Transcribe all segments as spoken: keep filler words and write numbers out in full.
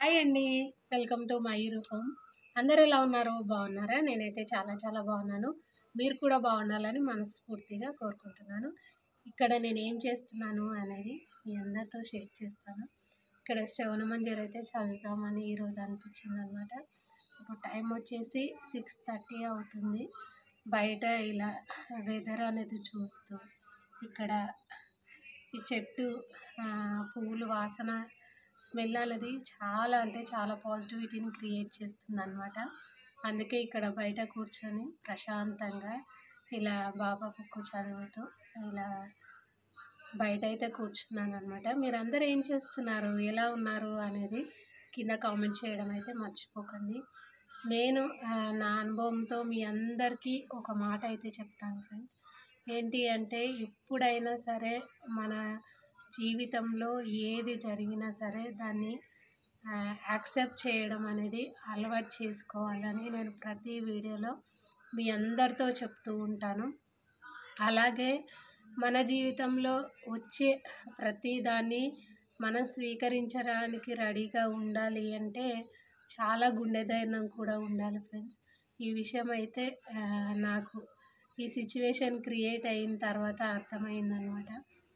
Hi అండి. Welcome to my రూపం. అందరూ ఎలా ఉన్నారు? బాగున్నారా? నేనైతే చాలా చాలా బాగున్నాను. మీరు కూడా బాగుండాలని మనస్ఫూర్తిగా కోరుకుంటున్నాను. ఇక్కడ నేను ఏం చేస్తున్నాను అనేది మీ అందరితో షేర్ చేస్తాను. ఇక్కడ శ్రవణ మంజరి అయితే చదువుతామని ఈరోజు అనిపించింది అనమాట. ఇప్పుడు టైం వచ్చేసి సిక్స్ థర్టీ అవుతుంది. బయట ఇలా వెదర్ అనేది చూస్తూ ఇక్కడ ఈ చెట్టు పువ్వులు వాసన స్మెల్ అనేది చాలా అంటే చాలా పాజిటివిటీని క్రియేట్ చేస్తుంది అనమాట. అందుకే ఇక్కడ బయట కూర్చొని ప్రశాంతంగా ఇలా బాబా బుక్ చదువుతూ ఇలా బయట అయితే కూర్చున్నాను అనమాట. మీరందరూ ఏం చేస్తున్నారు, ఎలా ఉన్నారు అనేది కింద కామెంట్ చేయడం అయితే మర్చిపోకండి. నేను నా అనుభవంతో మీ అందరికీ ఒక మాట అయితే చెప్తాను ఫ్రెండ్స్. ఏంటి అంటే ఎప్పుడైనా సరే మన జీవితంలో ఏది జరిగినా సరే దాన్ని యాక్సెప్ట్ చేయడం అనేది అలవాటు చేసుకోవాలని నేను ప్రతి వీడియోలో మీ అందరితో చెప్తూ ఉంటాను. అలాగే మన జీవితంలో వచ్చే ప్రతి దాన్ని మనం స్వీకరించడానికి రెడీగా ఉండాలి అంటే చాలా గుండె ధైర్యం కూడా ఉండాలి ఫ్రెండ్స్. ఈ విషయం అయితే నాకు ఈ సిచ్యువేషన్ క్రియేట్ అయిన తర్వాత అర్థమైందనమాట.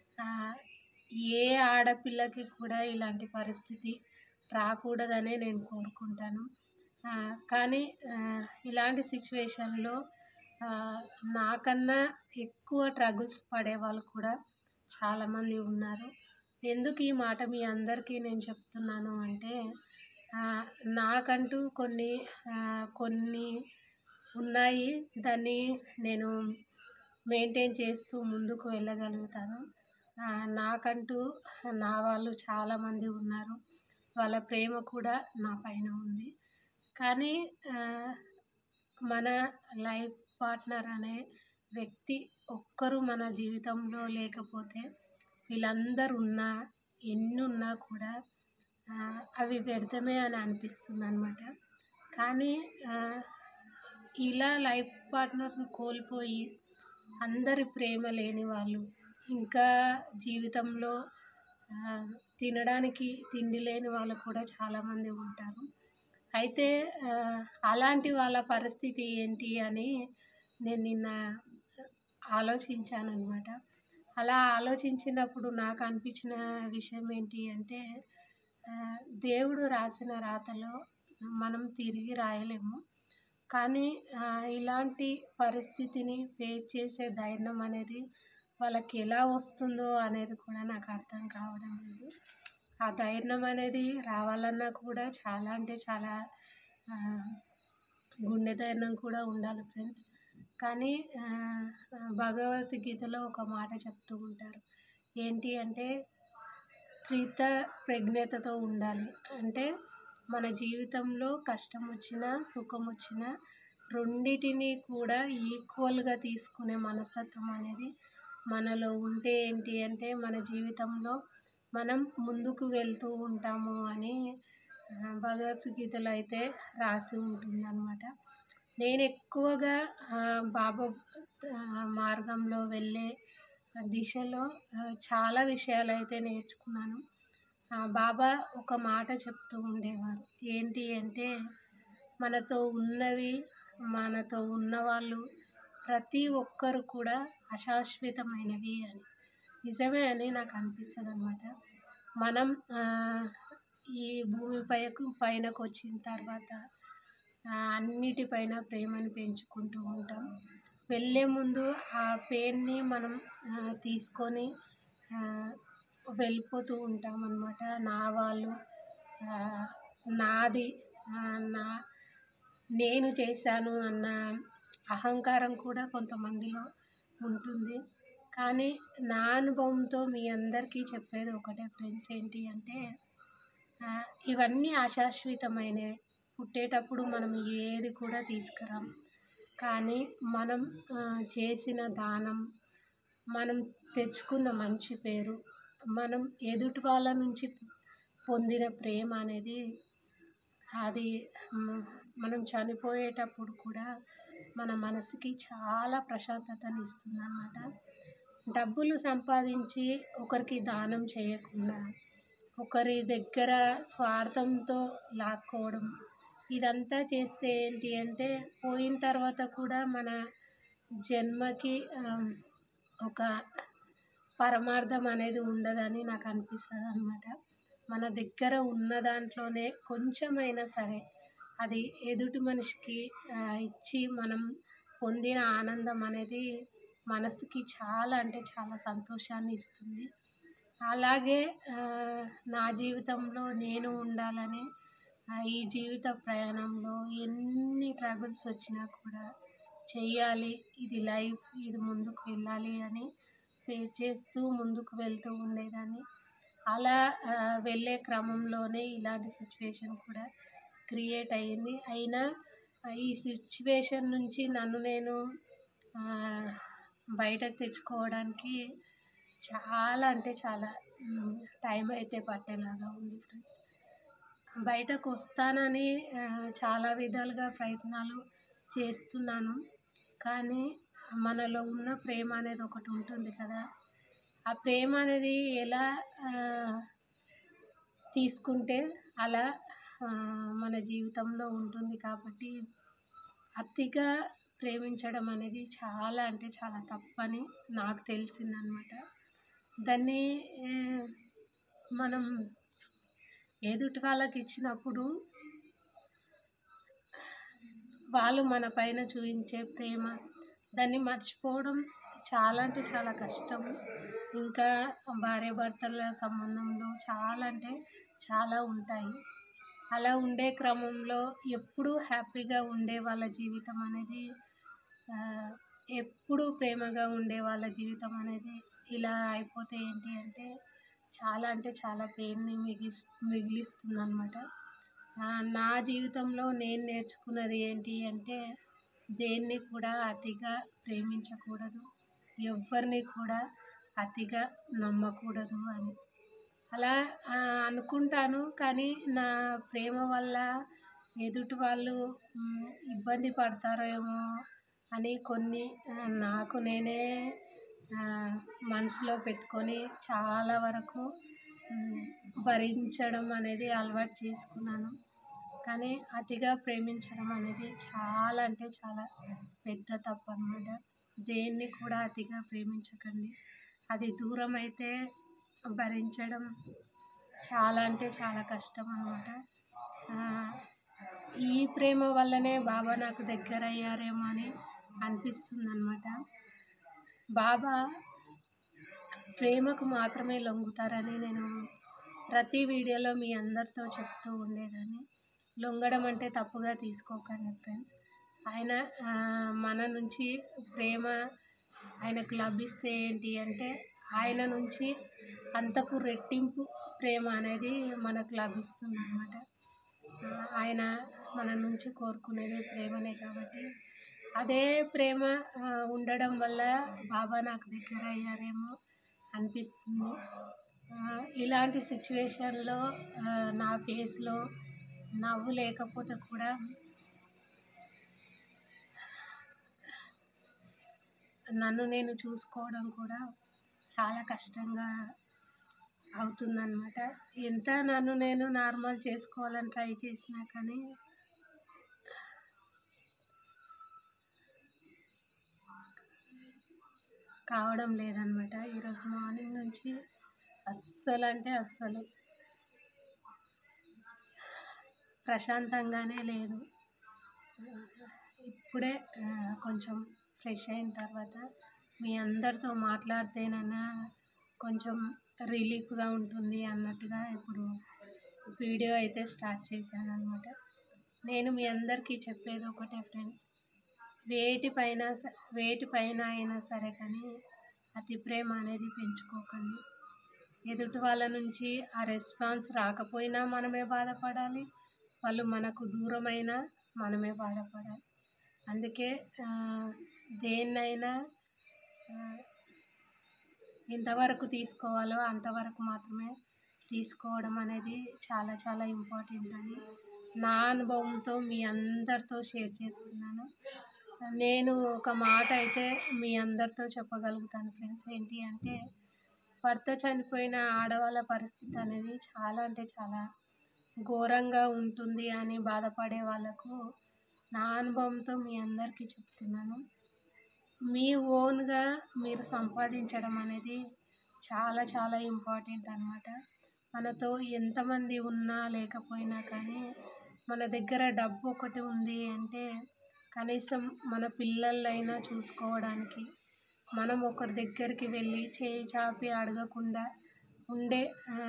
ఏ ఆడపిల్లకి కూడా ఇలాంటి పరిస్థితి రాకూడదనే నేను కోరుకుంటాను. కానీ ఇలాంటి సిచ్యువేషన్లో నాకన్నా ఎక్కువ ట్రగుల్స్ పడే వాళ్ళు కూడా చాలామంది ఉన్నారు. ఎందుకు ఈ మాట మీ అందరికీ నేను చెప్తున్నాను అంటే నాకంటూ కొన్ని కొన్ని ఉన్నాయి. దాన్ని నేను మెయింటైన్ చేస్తూ ముందుకు వెళ్ళగలుగుతాను. నాకంటూ నా వాళ్ళు చాలామంది ఉన్నారు. వాళ్ళ ప్రేమ కూడా నా పైన ఉంది. కానీ మన లైఫ్ పార్ట్నర్ అనే వ్యక్తి ఒక్కరు మన జీవితంలో లేకపోతే వీళ్ళందరూ ఉన్నా ఎన్ని ఉన్నా కూడా అవి వ్యర్థమే అని అనిపిస్తుంది అనమాట. కానీ ఇలా లైఫ్ పార్ట్నర్ని కోల్పోయి అందరి ప్రేమ లేని వాళ్ళు, ఇంకా జీవితంలో తినడానికి తిండి లేని వాళ్ళు కూడా చాలామంది ఉంటారు. అయితే అలాంటి వాళ్ళ పరిస్థితి ఏంటి అని నేను నిన్న ఆలోచించాను అనమాట. అలా ఆలోచించినప్పుడు నాకు అనిపించిన విషయం ఏంటి అంటే దేవుడు రాసిన రాతలో మనం తిరిగి రాయలేము. కానీ ఇలాంటి పరిస్థితిని ఫేస్ చేసే ధైర్యం అనేది వాళ్ళకి ఎలా వస్తుందో అనేది కూడా నాకు అర్థం కావడం లేదు. ఆ ధైర్యం అనేది రావాలన్నా కూడా చాలా అంటే చాలా గుండె ధైర్యం కూడా ఉండాలి ఫ్రెండ్స్. కానీ భగవద్గీతలో ఒక మాట చెప్తూ ఉంటారు. ఏంటి అంటే త్రిత ప్రజ్ఞతతో ఉండాలి. అంటే మన జీవితంలో కష్టం వచ్చినా సుఖం వచ్చినా రెండిటిని కూడా ఈక్వల్గా తీసుకునే మనస్తత్వం అనేది మనలో ఉంటే ఏంటి అంటే మన జీవితంలో మనం ముందుకు వెళ్తూ ఉంటాము అని భగవద్గీతలో అయితే రాసి ఉంటుంది అన్నమాట. నేను ఎక్కువగా బాబా మార్గంలో వెళ్ళే దిశలో చాలా విషయాలు అయితే నేర్చుకున్నాను. బాబా ఒక మాట చెప్తూ ఉండేవారు. ఏంటి అంటే మనతో ఉన్నవి మనతో ఉన్నవాళ్ళు ప్రతి ఒక్కరు కూడా అశాశ్వతమైనవి అని. నిజమే అని నాకు అనిపిస్తుంది అన్నమాట. మనం ఈ భూమి పైకు పైనకు వచ్చిన తర్వాత అన్నిటిపైన ప్రేమను పెంచుకుంటూ ఉంటాం. వెళ్ళే ముందు ఆ పెయిన్ని మనం తీసుకొని వెళ్ళిపోతూ ఉంటాం అన్నమాట. నా వాళ్ళు, నాది, నా నేను చేశాను అన్న అహంకారం కూడా కొంతమందిలో ఉంటుంది. కానీ నా అనుభవంతో మీ అందరికీ చెప్పేది ఒకటే ఫ్రెండ్స్. ఏంటి అంటే ఇవన్నీ అశాశ్వతమైనవి. పుట్టేటప్పుడు మనం ఏది కూడా తీసుకురాం. కానీ మనం చేసిన దానం, మనం తెచ్చుకున్న మంచి పేరు, మనం ఎదుటి వాళ్ళ నుంచి పొందిన ప్రేమ అనేది అది మనం చనిపోయేటప్పుడు కూడా మన మనసుకి చాలా ప్రశాంతతని ఇస్తుంది అన్నమాట. డబ్బులు సంపాదించి ఒకరికి దానం చేయకుండా, ఒకరి దగ్గర స్వార్థంతో లాక్కోవడం ఇదంతా చేస్తే ఏంటి అంటే పోయిన తర్వాత కూడా మన జన్మకి ఒక పరమార్థం అనేది ఉండదని నాకు అనిపిస్తుంది అన్నమాట. మన దగ్గర ఉన్న దాంట్లోనే కొంచెమైనా సరే అది ఎదుటి మనిషికి ఇచ్చి మనం పొందిన ఆనందం అనేది మనసుకి చాలా అంటే చాలా సంతోషాన్ని ఇస్తుంది. అలాగే నా జీవితంలో నేను ఉండాలని ఈ జీవిత ప్రయాణంలో ఎన్ని ట్రబుల్స్ వచ్చినా కూడా చెయ్యాలి, ఇది లైఫ్, ఇది ముందుకు వెళ్ళాలి అని ఫేస్ చేస్తూ ముందుకు వెళ్తూ ఉండేదాన్ని. అలా వెళ్ళే క్రమంలోనే ఇలాంటి సిచ్యువేషన్ కూడా క్రియేట్ అయ్యింది. అయినా ఈ సిచ్యువేషన్ నుంచి నన్ను నేను బయటకు తెచ్చుకోవడానికి చాలా అంటే చాలా టైం అయితే పట్టేలాగా ఉంది ఫ్రెండ్స్. బయటకు వస్తానని చాలా విధాలుగా ప్రయత్నాలు చేస్తున్నాను, కానీ మనలో ఉన్న ప్రేమ అనేది ఒకటి ఉంటుంది కదా, ఆ ప్రేమ అనేది ఎలా తీసుకుంటే అలా మన జీవితంలో ఉంటుంది. కాబట్టి అతిగా ప్రేమించడం అనేది చాలా అంటే చాలా తప్పని నాకు తెలిసిందనమాట. దాన్ని మనం ఎదుటి వాళ్ళకి ఇచ్చినప్పుడు వాళ్ళు మన పైన చూపించే ప్రేమ దాన్ని మర్చిపోవడం చాలా అంటే చాలా కష్టం. ఇంకా భార్యాభర్తల సంబంధంలో చాలా అంటే చాలా ఉంటాయి. అలా ఉండే క్రమంలో ఎప్పుడూ హ్యాపీగా ఉండే వాళ్ళ జీవితం అనేది, ఎప్పుడూ ప్రేమగా ఉండే వాళ్ళ జీవితం అనేది ఇలా అయిపోతే ఏంటి అంటే చాలా అంటే చాలా పెయిన్ని మిగిలి మిగిలిస్తుంది అన్నమాట. నా జీవితంలో నేను నేర్చుకున్నది ఏంటి అంటే దేన్ని కూడా అతిగా ప్రేమించకూడదు, ఎవరిని కూడా అతిగా నమ్మకూడదు అని. అలా అనుకుంటాను, కానీ నా ప్రేమ వల్ల ఎదుటి వాళ్ళు ఇబ్బంది పడతారేమో అని కొన్ని నాకు నేనే మనసులో పెట్టుకొని చాలా వరకు భరించడం అనేది అలవాటు చేసుకున్నాను. కానీ అతిగా ప్రేమించడం అనేది చాలా అంటే చాలా పెద్ద తప్పు అన్నమాట. దేన్ని కూడా అతిగా ప్రేమించకండి. అది దూరం అయితే భరించడం చాలా అంటే చాలా కష్టం అన్నమాట. ఈ ప్రేమ వల్లనే బాబా నాకు దగ్గర అయ్యారేమో అని అనిపిస్తుంది అన్నమాట. బాబా ప్రేమకు మాత్రమే లొంగుతారని నేను ప్రతి వీడియోలో మీ అందరితో చెప్తూ ఉండేదాన్ని. లొంగడం అంటే తప్పుగా తీసుకోకండి ఫ్రెండ్స్. ఆయన మన నుంచి ప్రేమ ఆయనకు లభిస్తే ఏంటి అంటే ఆయన నుంచి అంతకు రెట్టింపు ప్రేమ అనేది మనకు లభిస్తుంది అన్నమాట. ఆయన మన నుంచి కోరుకునేది ప్రేమనే. కాబట్టి అదే ప్రేమ ఉండడం వల్ల బాబా నాకు దగ్గర అయ్యారేమో అనిపిస్తుంది. ఇలాంటి సిచ్యువేషన్లో నా ఫేస్లో నవ్వు లేకపోతే కూడా నన్ను నేను చూసుకోవడం కూడా చాలా కష్టంగా అవుతుందన్నమాట. ఎంత నన్ను నేను నార్మల్ చేసుకోవాలని ట్రై చేసినా కానీ కావడం లేదనమాట. ఈరోజు మార్నింగ్ నుంచి అస్సలు అంటే అస్సలు ప్రశాంతంగానే లేదు. ఇప్పుడే కొంచెం ఫ్రెష్ అయిన తర్వాత మీ అందరితో మాట్లాడితేనైనా కొంచెం రిలీఫ్గా ఉంటుంది అన్నట్టుగా ఇప్పుడు వీడియో అయితే స్టార్ట్ చేశాను అనమాట. నేను మీ అందరికీ చెప్పేది ఒకటే ఫ్రెండ్స్, వేటిపైన వేటిపైన అయినా సరే కానీ అతి ప్రేమ అనేది పెంచుకోకండి. ఎదుటి వాళ్ళ నుంచి ఆ రెస్పాన్స్ రాకపోయినా మనమే బాధపడాలి, వాళ్ళు మనకు దూరమైనా మనమే బాధపడాలి. అందుకే దేన్నైనా ఎంతవరకు తీసుకోవాలో అంతవరకు మాత్రమే తీసుకోవడం అనేది చాలా చాలా ఇంపార్టెంట్ అని నా అనుభవంతో మీ అందరితో షేర్ చేస్తున్నాను. నేను ఒక మాట అయితే మీ అందరితో చెప్పగలుగుతాను ఫ్రెండ్స్, ఏంటి అంటే భర్త చనిపోయిన ఆడవాళ్ళ పరిస్థితి అనేది చాలా అంటే చాలా ఘోరంగా ఉంటుంది అని బాధపడే వాళ్ళకు నా అనుభవంతో మీ అందరికీ చెప్తున్నాను. మీ ఓన్గా మీరు సంపాదించడం అనేది చాలా చాలా ఇంపార్టెంట్ అన్నమాట. మనతో ఎంతమంది ఉన్నా లేకపోయినా కానీ మన దగ్గర డబ్బు ఒకటి ఉంది అంటే కనీసం మన పిల్లలైనా చూసుకోవడానికి మనం ఒకరి దగ్గరికి వెళ్ళి చేయి చాపి అడగకుండా ఉండే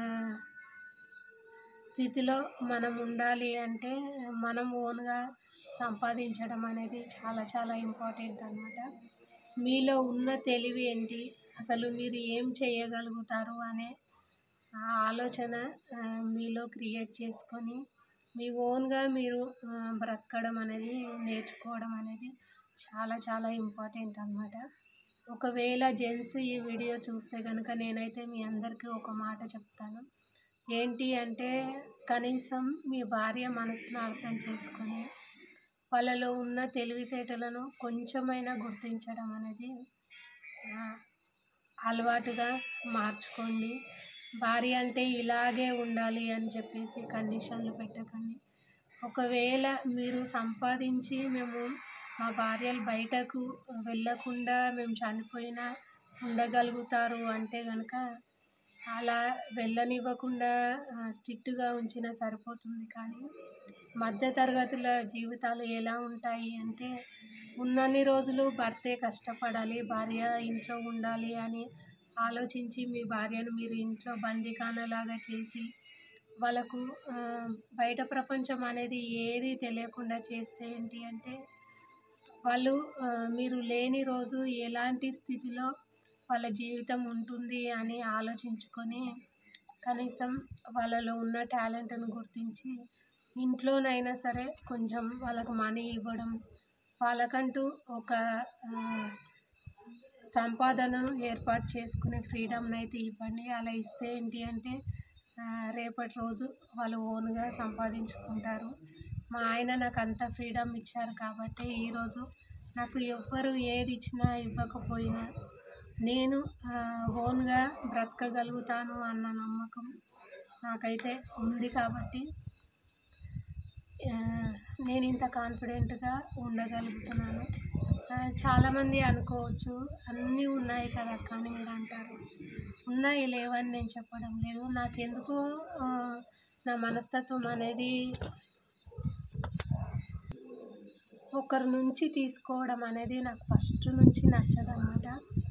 స్థితిలో మనం ఉండాలి అంటే మనం ఓన్గా సంపాదించడం అనేది చాలా చాలా ఇంపార్టెంట్ అన్నమాట. మీలో ఉన్న తెలివి ఏంటి, అసలు మీరు ఏం చేయగలుగుతారు అనే ఆలోచన మీలో క్రియేట్ చేసుకొని మీ ఓన్గా మీరు బ్రతకడం అనేది నేర్చుకోవడం అనేది చాలా చాలా ఇంపార్టెంట్ అన్నమాట. ఒకవేళ జెంట్స్ ఈ వీడియో చూస్తే కనుక నేనైతే మీ అందరికీ ఒక మాట చెప్తాను. ఏంటి అంటే కనీసం మీ భార్య మనసును అర్థం చేసుకొని వాళ్ళలో ఉన్న తెలివితేటలను కొంచెమైనా గుర్తించడం అనేది అలవాటుగా మార్చుకోండి. భార్య అంటే ఇలాగే ఉండాలి అని చెప్పేసి కండిషన్లు పెట్టకండి. ఒకవేళ మీరు సంపాదించి మేము మా భార్యలు బయటకు వెళ్ళకుండా మేము చనిపోయినా ఉండగలుగుతారు అంటే కనుక అలా వెళ్ళనివ్వకుండా స్ట్రిక్ట్గా ఉంచినా సరిపోతుంది. కానీ మధ్యతరగతుల జీవితాలు ఎలా ఉంటాయి అంటే ఉన్నన్ని రోజులు భర్తే కష్టపడాలి, భార్య ఇంట్లో ఉండాలి అని ఆలోచించి మీ భార్యను మీరు ఇంట్లో బందీఖానలాగా చేసి వాళ్ళకు బయట ప్రపంచం అనేది ఏది తెలియకుండా చేస్తే ఏంటి అంటే వాళ్ళు మీరు లేని రోజు ఎలాంటి స్థితిలో వాళ్ళ జీవితం ఉంటుంది అని ఆలోచించుకొని కనీసం వాళ్ళలో ఉన్న టాలెంట్ను గుర్తించి ఇంట్లోనైనా సరే కొంచెం వాళ్ళకు మనీ ఇవ్వడం, వాళ్ళకంటూ ఒక సంపాదనను ఏర్పాటు చేసుకునే ఫ్రీడమ్ని అయితే ఇవ్వండి. అలా ఇస్తే ఏంటి అంటే రేపటి రోజు వాళ్ళు ఓన్గా సంపాదించుకుంటారు. మా ఆయన నాకు అంత ఫ్రీడమ్ ఇచ్చారు కాబట్టి ఈరోజు నాకు ఎవ్వరు ఏది ఇచ్చినా ఇవ్వకపోయినా నేను ఓన్గా బ్రతకగలుగుతాను అన్న నమ్మకం నాకైతే ఉంది. కాబట్టి నేను ఇంత కాన్ఫిడెంట్గా ఉండగలుగుతున్నాను. చాలామంది అనుకోవచ్చు అన్నీ ఉన్నాయి కదా కానీ మీరు అంటారు. ఉన్నాయి లేవని నేను చెప్పడం లేదు. నాకెందుకో నా మనస్తత్వం అనేది ఒకరి నుంచి తీసుకోవడం అనేది నాకు ఫస్ట్ నుంచి నచ్చదన్నమాట.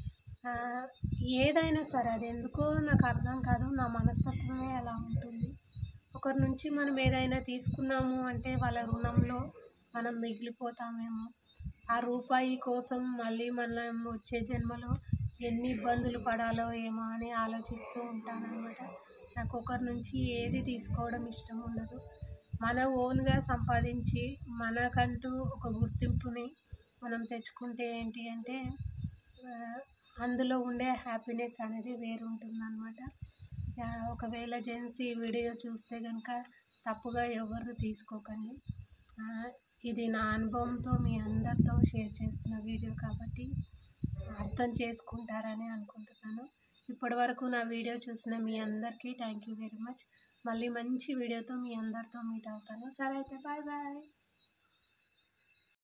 ఏదైనా సరే అది ఎందుకో నాకు అర్థం కాదు, నా మనస్తత్వమే అలా ఉంటుంది. ఒకరి నుంచి మనం ఏదైనా తీసుకున్నాము అంటే వాళ్ళ రుణంలో మనం మిగిలిపోతామేమో, ఆ రూపాయి కోసం మళ్ళీ మనం వచ్చే జన్మలో ఎన్ని ఇబ్బందులు పడాలో ఏమో అని ఆలోచిస్తూ ఉంటానన్నమాట. నాకు ఒకరి నుంచి ఏది తీసుకోవడం ఇష్టం ఉండదు. మన ఓన్గా సంపాదించి మనకంటూ ఒక గుర్తింపుని మనం తెచ్చుకుంటే ఏంటి అంటే అందులో ఉండే హ్యాపీనెస్ అనేది వేరు ఉంటుందన్నమాట. ఒకవేళ జెంట్స్ ఈ వీడియో చూస్తే కనుక తప్పుగా ఎవరు తీసుకోకండి. ఇది నా అనుభవంతో మీ అందరితో షేర్ చేస్తున్న వీడియో కాబట్టి అర్థం చేసుకుంటారని అనుకుంటున్నాను. ఇప్పటి వరకు నా వీడియో చూసిన మీ అందరికీ థ్యాంక్ యూ వెరీ మచ్. మళ్ళీ మంచి వీడియోతో మీ అందరితో మీట్ అవుతాను. సరే అయితే బాయ్ బాయ్.